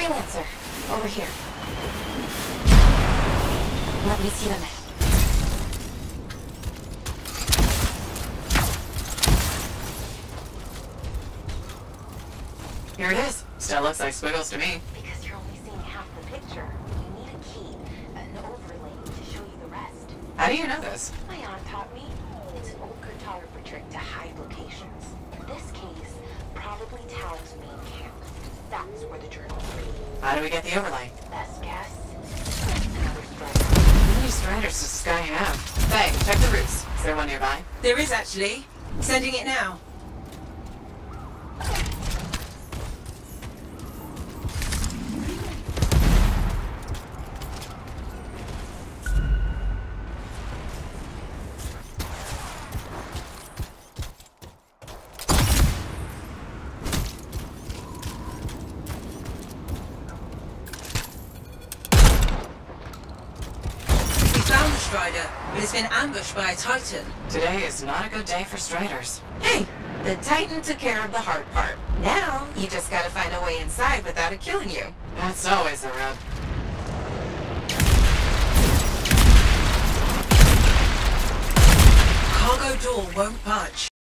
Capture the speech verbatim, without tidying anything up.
Freelancer, over here. Let me see the map. Here it is. Still looks like squiggles to me. Because you're only seeing half the picture. You need a key, an overlay to show you the rest. How do you know this? My aunt taught me. It's an old cartographer trick to hide locations. In this case, probably Tao's main camp. That's where the journal will be. How do we get the overlay? Best guess? Another strider. How many striders does this guy have? Hey, check the routes. Is there one nearby? There is actually. Sending it now. Strider, but it's been ambushed by a Titan. Today is not a good day for striders. Hey, the Titan took care of the hard part. Now, you just gotta find a way inside without it killing you. That's always the rub. Cargo door won't budge.